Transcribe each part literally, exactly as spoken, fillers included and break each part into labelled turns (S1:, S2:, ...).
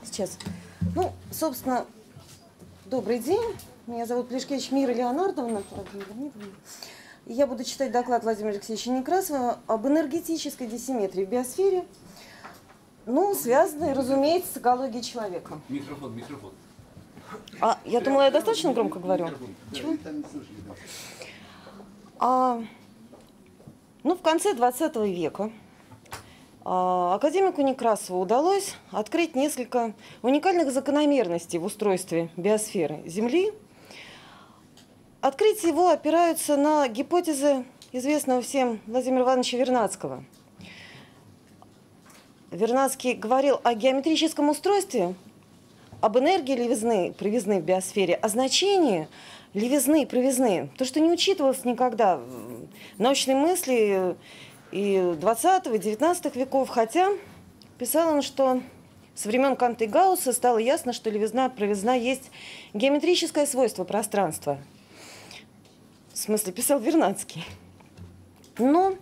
S1: Сейчас. Ну, собственно, добрый день. Меня зовут Плешкевич Мира Леонардовна. Я буду читать доклад Владимира Алексеевича Некрасова об энергетической диссиметрии в биосфере, ну, связанной, разумеется, с экологией человека.
S2: Микрофон, микрофон.
S1: А, я думала, я достаточно громко говорю? Чего? А, ну, в конце двадцатого века а, академику Некрасову удалось открыть несколько уникальных закономерностей в устройстве биосферы Земли. Открытия его опираются на гипотезы известного всем Владимира Ивановича Вернадского. Вернадский говорил о геометрическом устройстве, об энергии левизны, провизны в биосфере, о значении левизны, провизны. То, что не учитывалось никогда в научной мысли и двадцатого, и девятнадцатого веков, хотя писал он, что со времен Канта и Гаусса стало ясно, что левизна, провизна есть геометрическое свойство пространства. В смысле, писал Вернадский. Но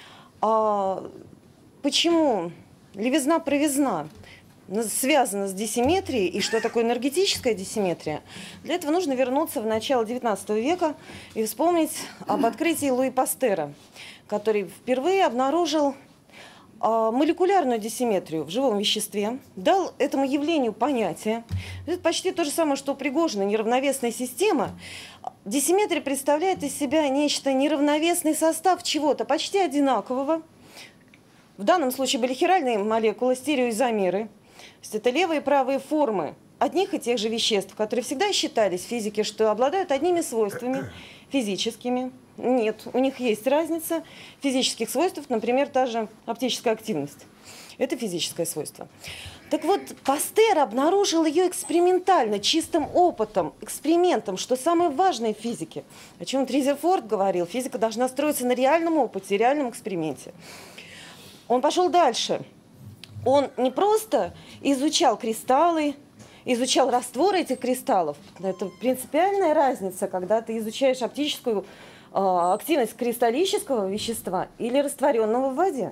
S1: а, почему левизна, провизна связана с диссиметрией, и что такое энергетическая диссиметрия? Для этого нужно вернуться в начало девятнадцатого века и вспомнить об открытии Луи Пастера, который впервые обнаружил а, молекулярную диссиметрию в живом веществе, дал этому явлению понятие. Это почти то же самое, что у Пригожина неравновесная система. Диссиметрия представляет из себя нечто неравновесный состав чего-то почти одинакового. В данном случае были хиральные молекулы, стереоизомеры. То есть это левые и правые формы одних и тех же веществ, которые всегда считались в физике, что обладают одними свойствами физическими. Нет, у них есть разница физических свойств, например, та же оптическая активность. Это физическое свойство. Так вот, Пастер обнаружил ее экспериментально, чистым опытом, экспериментом, что самое важное в физике. О чем Резерфорд говорил, физика должна строиться на реальном опыте, реальном эксперименте. Он пошел дальше. Он не просто изучал кристаллы, изучал растворы этих кристаллов. Это принципиальная разница, когда ты изучаешь оптическую э, активность кристаллического вещества или растворенного в воде.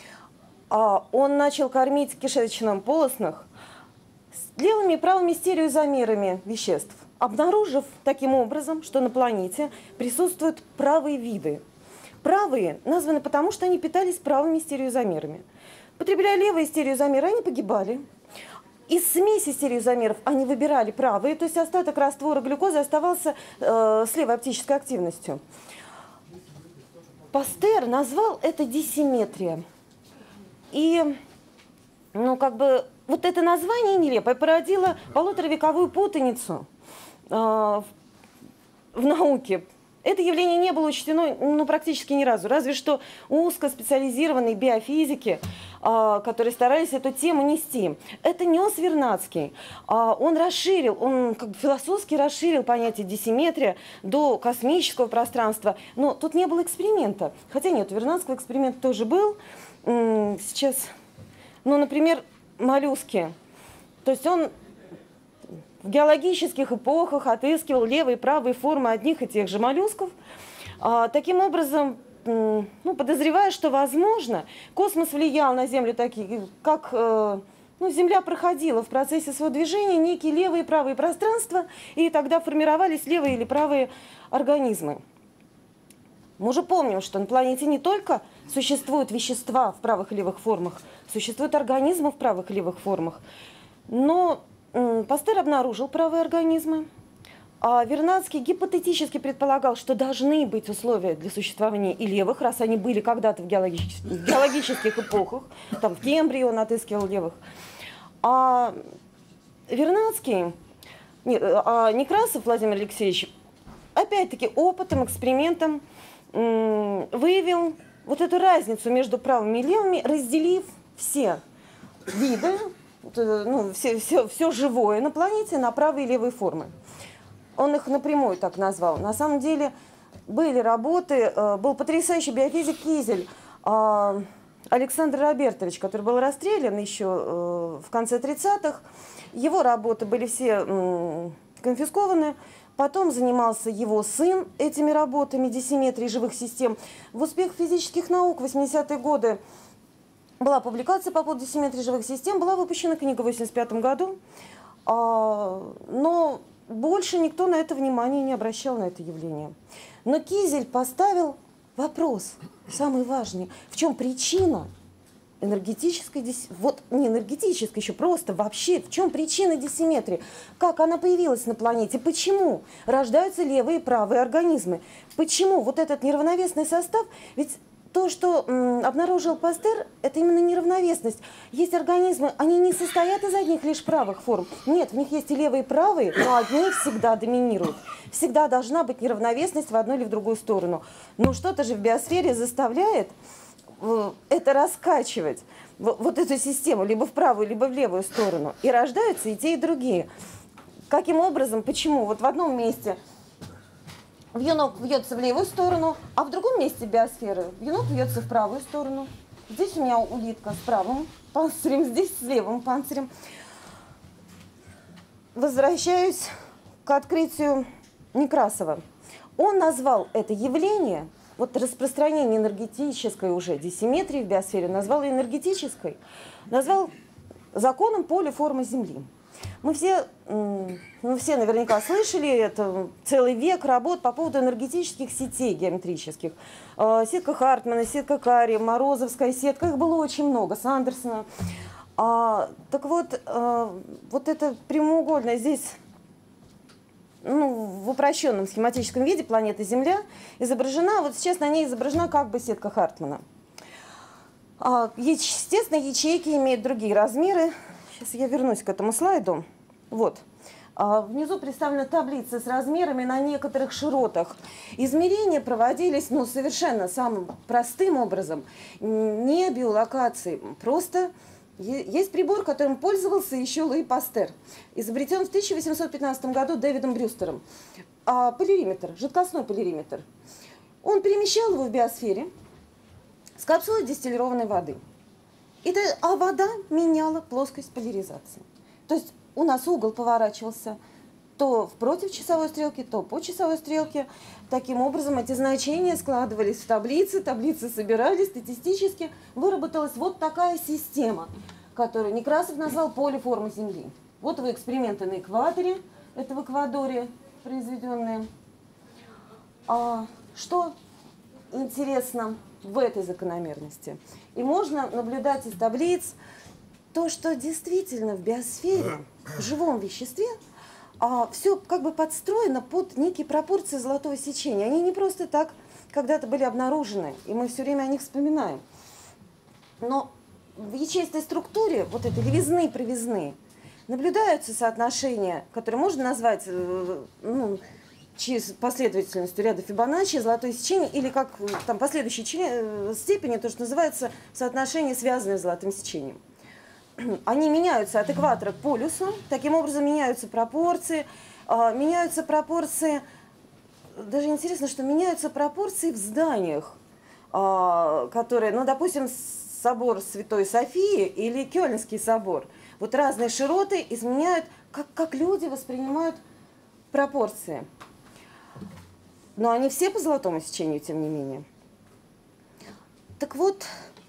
S1: А он начал кормить кишечно-полостных с левыми и правыми стереоизомерами веществ, обнаружив таким образом, что на планете присутствуют правые виды. Правые названы потому, что они питались правыми стереоизомерами. Потребляя левые стереоизомеры, они погибали. Из смеси стереоизомеров они выбирали правые, то есть остаток раствора глюкозы оставался э, с левой оптической активностью. Пастер назвал это диссиметрия. И, ну, как бы, вот это название нелепое породило полуторавековую путаницу э, в, в науке. Это явление не было учтено, ну, практически ни разу, разве что узкоспециализированные биофизики, э, которые старались эту тему нести. Это нес Вернадский. Э, он расширил, он как бы философски расширил понятие диссиметрия до космического пространства, но тут не было эксперимента. Хотя нет, у Вернадского эксперимент тоже был. Сейчас, ну, например, моллюски. То есть он в геологических эпохах отыскивал левые и правые формы одних и тех же моллюсков. А, таким образом, ну, подозревая, что, возможно, космос влиял на Землю, такие, как э, ну, Земля проходила в процессе своего движения некие левые и правые пространства, и тогда формировались левые или правые организмы. Мы уже помним, что на планете не только существуют вещества в правых и левых формах, существуют организмы в правых и левых формах. Но м, Пастер обнаружил правые организмы, а Вернадский гипотетически предполагал, что должны быть условия для существования и левых, раз они были когда-то в, геологических, в геологических эпохах, там в Кембрии он отыскивал левых. А Вернадский, не, а Некрасов Владимир Алексеевич, опять-таки опытом, экспериментом, выявил вот эту разницу между правыми и левыми, разделив все виды, ну, все, все, все живое на планете на правые и левые формы. Он их напрямую так назвал. На самом деле были работы, был потрясающий биофизик Кизель, Александр Робертович, который был расстрелян еще в конце тридцатых. Его работы были все конфискованы. Потом занимался его сын этими работами диссиметрии живых систем. В успех физических наук в восьмидесятые годы была публикация по поводу диссиметрии живых систем, была выпущена книга в восемьдесят пятом году, но больше никто на это внимание не обращал, на это явление. Но Кизель поставил вопрос, самый важный, в чем причина энергетической, вот не энергетической, еще просто вообще, в чем причина диссиметрии, как она появилась на планете, почему рождаются левые и правые организмы, почему вот этот неравновесный состав, ведь то, что м, обнаружил Пастер, это именно неравновесность. Есть организмы, они не состоят из одних лишь правых форм. Нет, в них есть и левые, и правые, но одни всегда доминируют. Всегда должна быть неравновесность в одну или в другую сторону. Но что-то же в биосфере заставляет э, это раскачивать, в, вот эту систему, либо в правую, либо в левую сторону. И рождаются и те, и другие. Каким образом, почему? Вот в одном месте вьюнок вьется в левую сторону, а в другом месте биосферы вьюнок вьется в правую сторону. Здесь у меня улитка с правым панцирем, здесь с левым панцирем. Возвращаюсь к открытию Некрасова. Он назвал это явление, вот распространение энергетической уже диссиметрии в биосфере, назвал энергетической, назвал законом поля формы Земли. Мы все, мы все наверняка слышали, это целый век работ по поводу энергетических сетей геометрических. Сетка Хартмана, сетка Карри, Морозовская сетка, их было очень много, Сандерсона. А, так вот, а, вот это прямоугольное здесь, ну, в упрощенном схематическом виде планета Земля изображена, вот сейчас на ней изображена как бы сетка Хартмана. А, естественно, ячейки имеют другие размеры. Сейчас я вернусь к этому слайду. Вот. А внизу представлена таблица с размерами на некоторых широтах. Измерения проводились, ну, совершенно самым простым образом, не биолокацией. Просто есть прибор, которым пользовался еще Луи Пастер. Изобретен в тысяча восемьсот пятнадцатом году Дэвидом Брюстером. А полириметр, жидкостной полириметр. Он перемещал его в биосфере с капсулой дистиллированной воды. И, а вода меняла плоскость поляризации. То есть у нас угол поворачивался то в против часовой стрелки, то по часовой стрелке. Таким образом, эти значения складывались в таблицы, таблицы собирались, статистически выработалась вот такая система, которую Некрасов назвал поле формы Земли. Вот вы эксперименты на экваторе, это в Эквадоре произведенные. А что интересно в этой закономерности? И можно наблюдать из таблиц то, что действительно в биосфере, в живом веществе, а, все как бы подстроено под некие пропорции золотого сечения. Они не просто так когда-то были обнаружены, и мы все время о них вспоминаем. Но в ячеистой структуре, вот этой левизны, провизны, наблюдаются соотношения, которые можно назвать, ну, через последовательностью ряда Фибоначчи, золотое сечение, или как там последующие степени, то, что называется соотношение, связанное с золотым сечением. Они меняются от экватора к полюсу, таким образом меняются пропорции, меняются пропорции, даже интересно, что меняются пропорции в зданиях, которые, ну, допустим, собор Святой Софии или Кёльнский собор. Вот разные широты изменяют, как, как люди воспринимают пропорции. Но они все по золотому сечению, тем не менее. Так вот,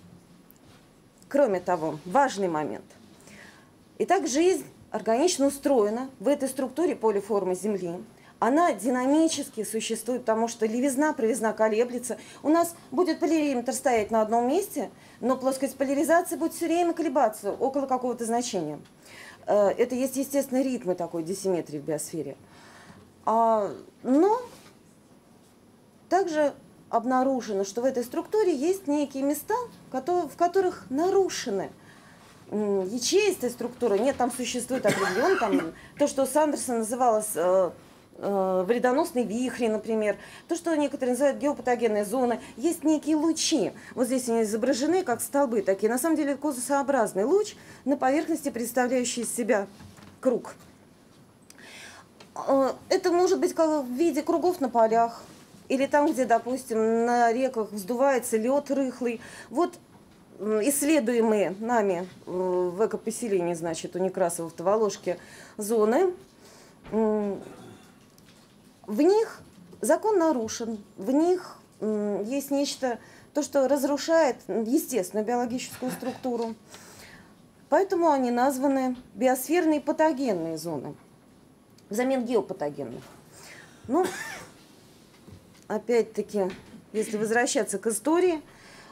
S1: кроме того, важный момент. Итак, жизнь органично устроена в этой структуре полиформы Земли. Она динамически существует, потому что левизна, провизна колеблется. У нас будет полириметр стоять на одном месте, но плоскость поляризации будет все время колебаться около какого-то значения. Это есть естественный ритм такой диссиметрии в биосфере. Но также обнаружено, что в этой структуре есть некие места, в которых нарушены ячеистая структура. Нет, там существует определенный, там, то, что Сандерсон называлось э, э, вредоносные вихри, например, то, что некоторые называют геопатогенные зоны. Есть некие лучи. Вот здесь они изображены как столбы такие. На самом деле это конусообразный луч на поверхности, представляющий из себя круг. Это может быть как в виде кругов на полях, или там, где, допустим, на реках вздувается лед рыхлый. Вот исследуемые нами в экопоселении, значит, у Некрасова в Таволожке зоны, в них закон нарушен, в них есть нечто то, что разрушает естественную биологическую структуру. Поэтому они названы биосферные патогенные зоны, взамен геопатогенных. Ну, опять-таки, если возвращаться к истории,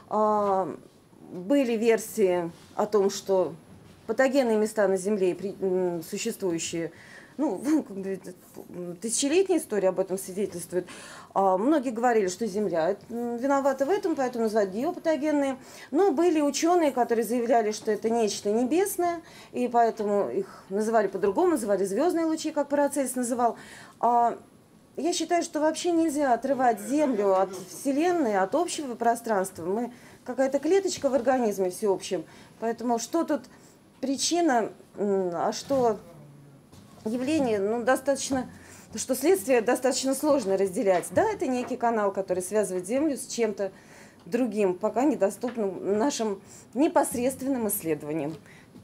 S1: были версии о том, что патогенные места на Земле, существующие, ну, тысячелетняя история об этом свидетельствует. Многие говорили, что Земля виновата в этом, поэтому называют геопатогенные. Но были ученые, которые заявляли, что это нечто небесное, и поэтому их называли по-другому, называли звездные лучи, как Парацельс называл. Я считаю, что вообще нельзя отрывать Землю от Вселенной, от общего пространства. Мы какая-то клеточка в организме всеобщем. Поэтому что тут причина, а что явление, ну, достаточно, что следствие достаточно сложно разделять. Да, это некий канал, который связывает Землю с чем-то другим, пока недоступным нашим непосредственным исследованиям.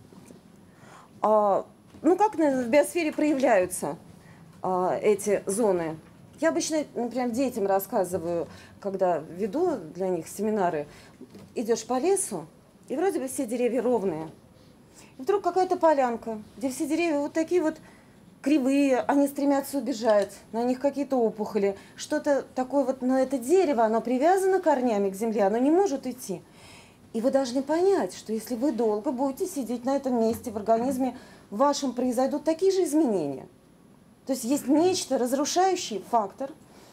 S1: А, ну, как в биосфере проявляются а, эти зоны? Я обычно, например, детям рассказываю, когда веду для них семинары. Идешь по лесу, и вроде бы все деревья ровные. И вдруг какая-то полянка, где все деревья вот такие вот кривые, они стремятся убежать, на них какие-то опухоли. Что-то такое вот, но это дерево, оно привязано корнями к земле, оно не может идти. И вы должны понять, что если вы долго будете сидеть на этом месте, в организме вашем произойдут такие же изменения. То есть есть нечто, разрушающий фактор.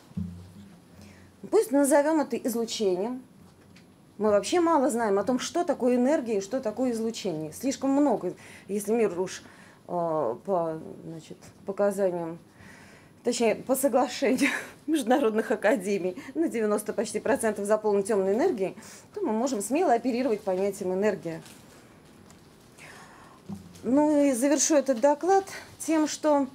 S1: Пусть назовем это излучением. Мы вообще мало знаем о том, что такое энергия и что такое излучение. Слишком много, если мир уж э, по, значит, показаниям, точнее, по соглашению международных академий на девяносто почти процентов заполнен темной энергией, то мы можем смело оперировать понятием энергия. Ну и завершу этот доклад тем, что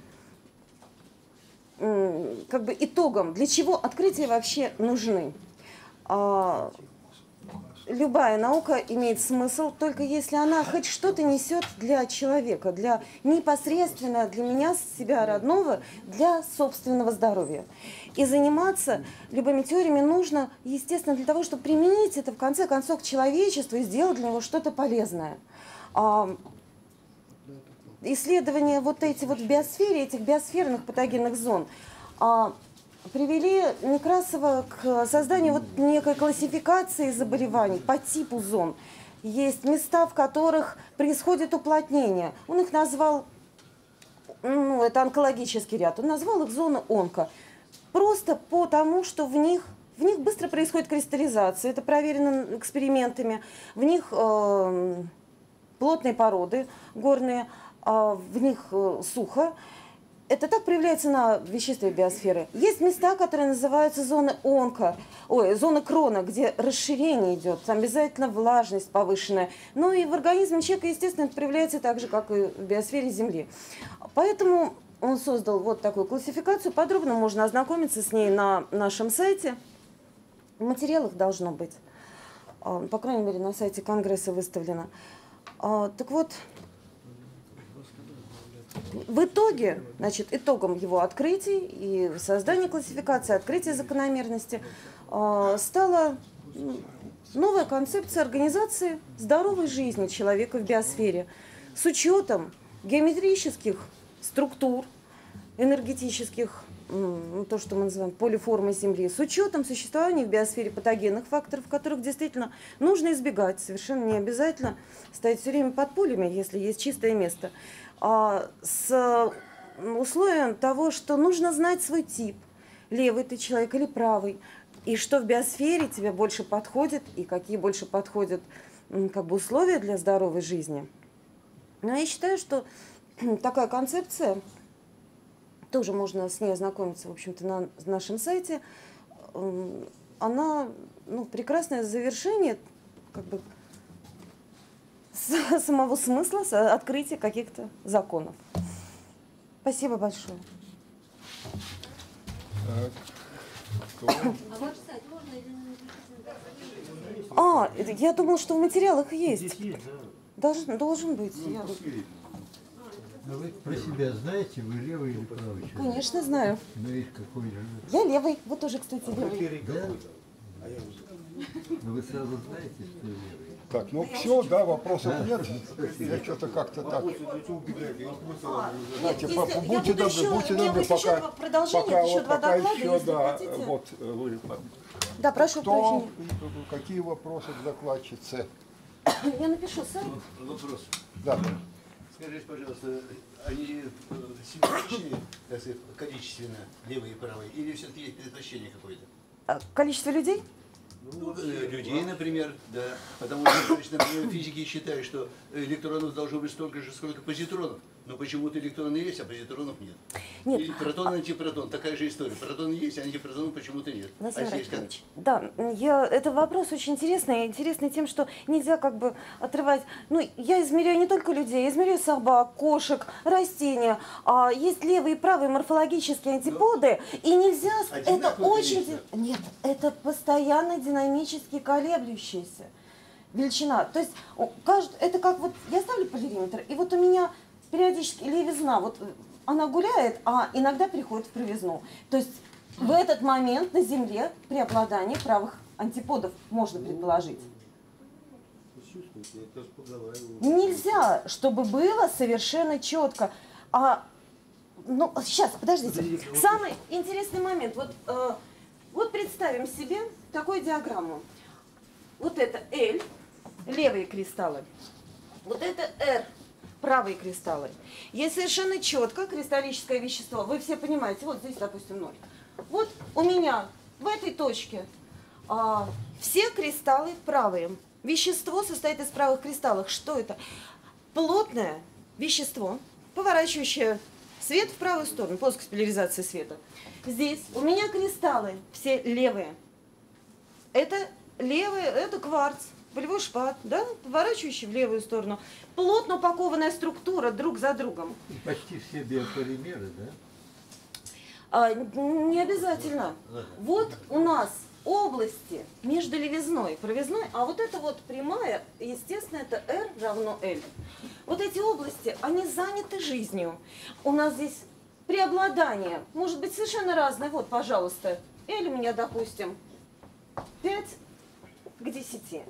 S1: как бы итогом, для чего открытия вообще нужны. А, любая наука имеет смысл, только если она хоть что-то несет для человека, для непосредственно для меня, себя родного, для собственного здоровья. И заниматься любыми теориями нужно, естественно, для того, чтобы применить это в конце концов к человечеству и сделать для него что-то полезное. А, исследования вот эти вот в биосфере, этих биосферных патогенных зон, а, привели Некрасова к созданию вот некой классификации заболеваний по типу зон. Есть места, в которых происходит уплотнение. Он их назвал, ну, это онкологический ряд, он назвал их зоны онко. Просто потому, что в них, в них быстро происходит кристаллизация, это проверено экспериментами. В них э, плотные породы горные, в них сухо. Это так проявляется на веществе биосферы. Есть места, которые называются зоны онко, ой, зоны крона, где расширение идет, там обязательно влажность повышенная. Ну и в организме человека, естественно, это проявляется так же, как и в биосфере Земли. Поэтому он создал вот такую классификацию. Подробно можно ознакомиться с ней на нашем сайте. В материалах должно быть. По крайней мере, на сайте Конгресса выставлено. Так вот, в итоге, значит, итогом его открытий и создания классификации, открытия закономерности э, стала новая концепция организации здоровой жизни человека в биосфере с учетом геометрических структур, энергетических, э, то, что мы называем полиформой Земли, с учетом существования в биосфере патогенных факторов, которых действительно нужно избегать. Совершенно не обязательно стоять все время под пулями, если есть чистое место. С условием того, что нужно знать свой тип, левый ты человек или правый, и что в биосфере тебе больше подходит, и какие больше подходят как бы, условия для здоровой жизни. Но я считаю, что такая концепция, тоже можно с ней ознакомиться, в общем-то, на нашем сайте, она, ну, прекрасное завершение, как бы, самого смысла открытия каких-то законов. Спасибо большое. А, я думала, что в материалах есть. Должен, должен быть. Я...
S2: А вы про себя знаете, вы левый или правый человек?
S1: Конечно, знаю.
S2: Ну, есть какой же?
S1: Я левый. Вы тоже, кстати, левый.
S2: Да? Но вы сразу знаете, что левый.
S3: Так, ну все, да, вопросов нет. Я что-то как-то так. Знаете,
S1: Если-
S3: по-
S1: я
S3: будьте
S1: буду
S3: добры,
S1: еще-
S3: будьте
S1: у меня
S3: добры,
S1: будет еще
S3: пока,
S1: продолжение,
S3: пока,
S1: еще
S3: вот,
S1: два
S3: пока
S1: доклада,
S3: еще,
S1: если
S3: да,
S1: хотите.
S3: вот вы,
S1: Да, прошу
S3: кто,
S1: прощения.
S3: какие вопросы к докладчице?
S1: Я напишу сам.
S4: Вопрос.
S3: Да.
S4: Скажите, пожалуйста, они э, симметричны, так сказать, количественно, левые и правые, или все-таки есть предпочтение какое-то?
S1: А, Количество людей?
S4: Ну, э, людей, например, да. Потому что, значит, например, физики считают, что электронов должно быть столько же, сколько позитронов. Но почему-то электроны есть, а позитронов нет.
S1: Нет.
S4: И протон, антипротон, такая же история. Протоны есть, а антипротонов почему-то нет.
S1: Владимир
S4: А здесь как?
S1: Аркадьевич, да, я, это вопрос очень интересный, интересный тем, что нельзя как бы отрывать, ну, я измеряю не только людей, я измеряю собак, кошек, растения, а есть левые и правые морфологические антиподы, и нельзя, это
S4: одинаково
S1: очень,
S4: количество?
S1: ди- нет, это постоянно динамически колеблющаяся величина, то есть у кажд- это как вот, я ставлю полиметр, и вот у меня периодически левизна, вот она гуляет, а иногда переходит в правизну. То есть в этот момент на Земле преобладание правых антиподов можно предположить. Нельзя, чтобы было совершенно четко. А, ну, сейчас, подождите. Самый интересный момент. Вот, э, вот представим себе такую диаграмму. Вот это L, левые кристаллы. Вот это R, правые кристаллы. Есть совершенно четко кристаллическое вещество. Вы все понимаете, вот здесь, допустим, ноль. Вот у меня в этой точке а, все кристаллы правые. Вещество состоит из правых кристаллов. Что это? Плотное вещество, поворачивающее свет в правую сторону, плоскость поляризации света. Здесь у меня кристаллы все левые. Это левые, это кварц. Болевой шпат, да, поворачивающий в левую сторону. Плотно упакованная структура друг за другом.
S2: И почти все биополимеры, да?
S1: А, не обязательно. Вот у нас области между левизной и правизной, а вот это вот прямая, естественно, это R равно L. Вот эти области, они заняты жизнью. У нас здесь преобладание может быть совершенно разное. Вот, пожалуйста, L у меня, допустим, пять к десяти.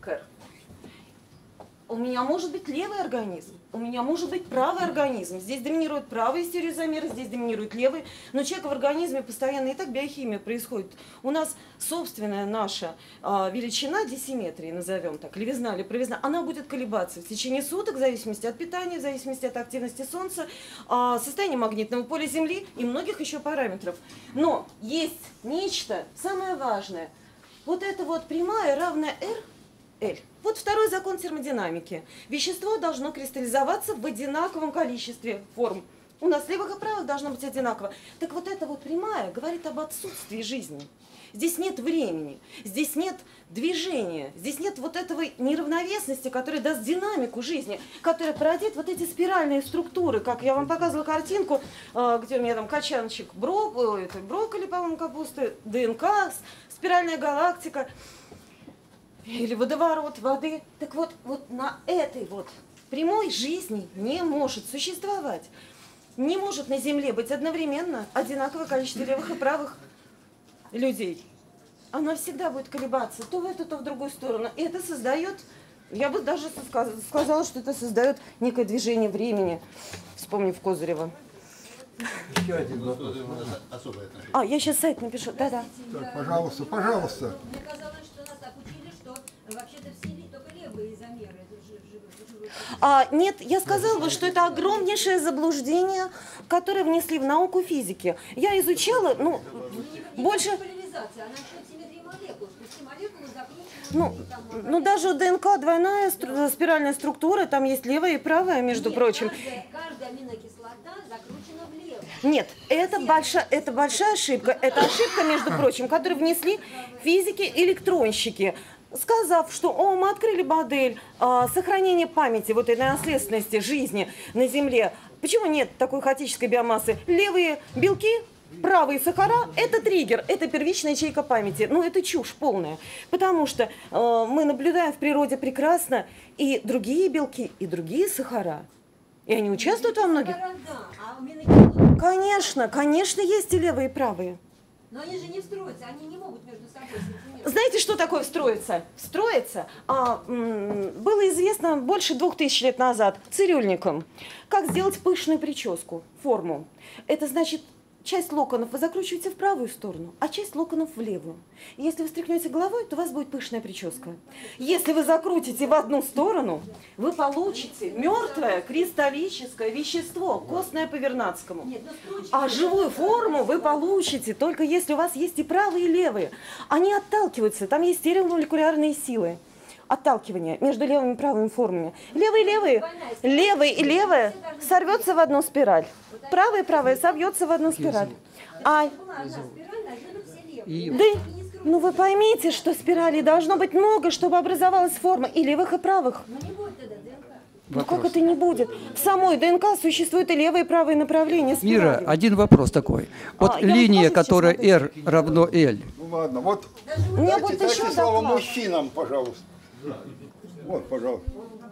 S1: У меня может быть левый организм, у меня может быть правый организм. Здесь доминирует правый стереозамер, здесь доминирует левый. Но у человека в организме постоянно и так биохимия происходит. У нас собственная наша а, величина диссиметрии, назовем так, левизна или правизна, она будет колебаться в течение суток в зависимости от питания, в зависимости от активности Солнца, а, состояния магнитного поля Земли и многих еще параметров. Но есть нечто самое важное. Вот эта вот прямая равная R, L. Вот второй закон термодинамики. Вещество должно кристаллизоваться в одинаковом количестве форм. У нас левых и правых должно быть одинаково. Так вот эта вот прямая говорит об отсутствии жизни. Здесь нет времени, здесь нет движения, здесь нет вот этого неравновесности, которая даст динамику жизни, которая породит вот эти спиральные структуры, как я вам показывала картинку, где у меня там качанчик бро, это брокколи, по-моему, капусты, ДНК, спиральная галактика. Или водоворот воды. Так вот, вот на этой вот прямой жизни не может существовать. Не может на Земле быть одновременно одинаковое количество левых и правых людей. Она всегда будет колебаться то в эту, то в другую сторону. И это создает, я бы даже сказала, что это создает некое движение времени, вспомнив Козырева.
S2: Еще один вопрос.
S4: Особое отношение.
S1: А, я сейчас сайт напишу. Да-да.
S3: Так, пожалуйста, пожалуйста.
S5: Мне казалось, что нас так учили, что вообще-то все ли- только левые замеры. это жи- жи- живут.
S1: А, нет, я сказала бы, что это огромнейшее заблуждение, которое внесли в науку физики. Я изучала, ну,
S5: Не
S1: больше...
S5: только поляризация, а насчет симметрии молекул. То есть все молекулы закручены.
S1: Ну,
S5: там,
S1: ну, даже у ДНК двойная стру- спиральная структура, там есть левая и правая, между
S5: Нет,
S1: прочим.
S5: Каждая, каждая аминокислота закручена влево.
S1: Нет, это большая, это большая ошибка. Это ошибка, между прочим, которую внесли физики-электронщики, сказав, что о, мы открыли модель а, сохранения памяти, вот этой наследственности жизни на Земле. Почему нет такой хаотической биомассы? Левые белки, правые сахара – это триггер, это первичная ячейка памяти. Ну, это чушь полная, потому что э, мы наблюдаем в природе прекрасно и другие белки, и другие сахара. И они участвуют во многих.
S5: Да, а аминокислоты
S1: Конечно, конечно, есть и левые, и правые.
S5: Но они же не встроятся, они не могут между собой соединиться.
S1: Знаете, что такое встроиться? Встроиться а, м, было известно больше двух тысяч лет назад цирюльникам, как сделать пышную прическу, форму. Это значит, часть локонов вы закручиваете в правую сторону, а часть локонов в левую. И если вы встряхнете головой, то у вас будет пышная прическа. Если вы закрутите в одну сторону, вы получите мертвое кристаллическое вещество, костное по Вернадскому.
S5: Нет, но строчки-
S1: А живую форму вы получите только если у вас есть и правые, и левые. Они отталкиваются, там есть стереомолекулярные силы. Отталкивание между левыми и правыми формами. Левые, левые, левые и левые сорвется в одну спираль. Правая и правая собьется в одну спираль. А,
S5: Была одна спираль, должны быть все левые.
S6: И-
S1: да, ну вы поймите, что спиралей должно быть много, чтобы образовалась форма и левых, и правых.
S5: Но не будет тогда ДНК.
S1: Ну как это не будет? В самой ДНК существует и левое, и правое направление
S6: Мира,
S1: спирали.
S6: один вопрос такой. Вот
S1: А, я вам
S6: линия,
S1: скажу сейчас,
S6: которая
S1: смотрите.
S6: R равно L,
S3: Ну ладно, вот
S1: У меня
S3: дайте,
S1: будет
S3: дайте
S1: еще
S3: слово
S1: доклад.
S3: мужчинам, пожалуйста. Вот, пожалуйста.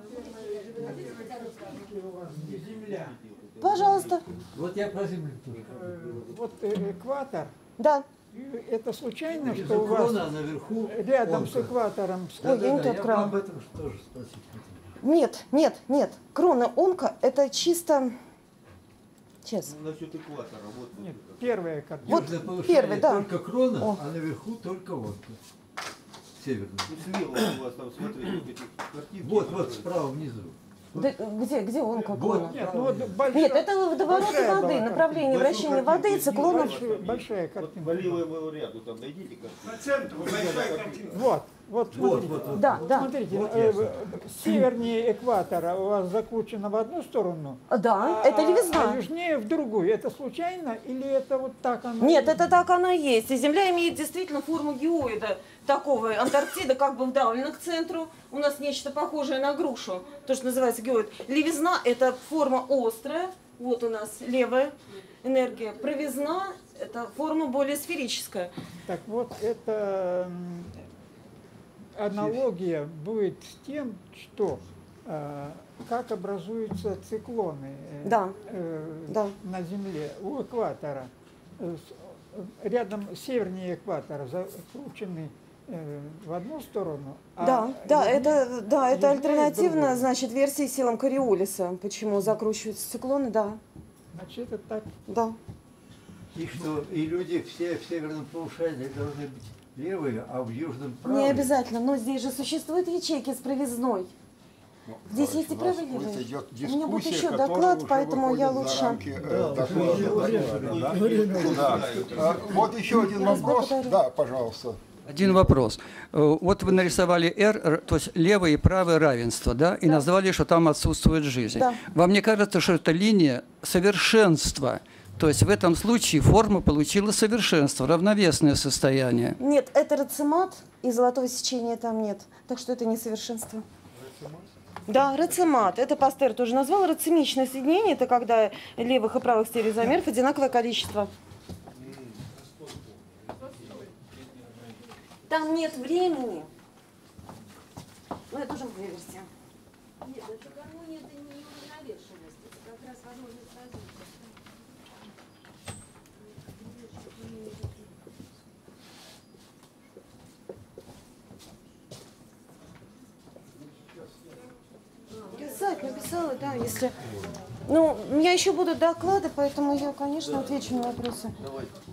S1: Пожалуйста.
S2: Вот я про Землю тоже.
S7: Вот э, экватор,
S1: Да.
S7: э, это случайно,
S2: Внизу
S7: что у вас
S2: крона, а наверху
S7: рядом с
S2: онка.
S7: экватором
S1: Ой, я не
S2: Да-да-да,
S1: тот
S2: я
S1: кран.
S2: об этом тоже спросить хотел.
S1: Нет, нет, нет. Крона онка это чисто... Сейчас.
S8: Насчет экватора, вот.
S7: нет, первая картина.
S1: Вот
S2: Южное повышение
S1: первый, да.
S2: только крона,
S1: О.
S2: а наверху только онка. Северная.
S8: Ну, слева у вас там, смотрите, вот эти картинки.
S2: Вот, вот, справа внизу.
S1: Да, где, где онка
S2: Вот.
S1: крона?
S7: Нет, ну вот большая,
S1: Нет, это водоворот
S7: большая
S1: воды,
S7: была
S1: направление
S8: Большую
S1: вращения
S8: картинку
S1: воды, циклонов.
S7: большая, большая картина.
S8: По левому ряду там найдите картинку.
S7: Вот, вот,
S2: Вот,
S7: смотрите.
S2: вот, вот.
S1: Да, да.
S7: Смотрите,
S2: Вот
S7: э,
S2: ясно.
S7: севернее экватора у вас закручено в одну сторону,
S1: Да,
S7: а,
S1: это
S7: а
S1: левизна.
S7: южнее в другую. Это случайно или это вот так оно?
S1: Нет, это так она и есть. И Земля имеет действительно форму геоида такого. Антарктида как бы вдавлена к центру. У нас нечто похожее на грушу, то, что называется геоид. Левизна – это форма острая. Вот у нас левая энергия. Правизна – это форма более сферическая.
S7: Так вот, это м, аналогия будет с тем, что э, как образуются циклоны э,
S1: Да,
S7: э,
S1: да.
S7: на Земле у экватора. Э, с- э, Рядом севернее экватора закручены э, в одну сторону. а
S1: Да, да,
S7: южнее-
S1: это, да, это
S7: южнее в
S1: альтернативно,
S7: другую.
S1: значит, версии силам Кориолиса. Почему закручиваются циклоны, да,
S7: Значит, это так.
S1: да.
S2: И что и люди все в северном полушарии должны быть левые, а в южном правые.
S1: Не обязательно, но здесь же существуют ячейки с правизной. Здесь
S3: Товарищи,
S1: есть и
S3: у нас
S1: правые,
S3: будет
S1: левые.
S3: идет
S1: У меня будет
S3: дискуссия,
S1: еще
S3: которая
S1: доклад,
S3: уже
S1: поэтому я
S3: выходит за
S1: лучше...
S3: рамки, э,
S2: Да,
S3: доклада.
S2: уже
S3: доклада,
S2: время.
S3: да? Да. А, Вот еще один вопрос.
S1: благодарю.
S3: Да, пожалуйста.
S6: один вопрос. Э, Вот вы нарисовали R, р- то есть левое и правое равенство, да, и назвали, что там отсутствует жизнь.
S1: Да.
S6: Вам не кажется, что это линия совершенства? То есть в этом случае форма получила совершенство, равновесное состояние.
S1: Нет, это рацемат, и золотого сечения там нет. Так что это несовершенство. Да, рацемат. Это Пастер тоже назвал. Рацемичное соединение – это когда левых и правых стереоизомеров одинаковое количество. Там нет времени. Ну, это уже моя версия.
S5: Нет, это гармония, это не уравновешенность, это как раз возможность развития.
S1: Писать, написала, да, если... Ну, у меня еще будут доклады, поэтому я, конечно, отвечу на вопросы.
S4: Давайте.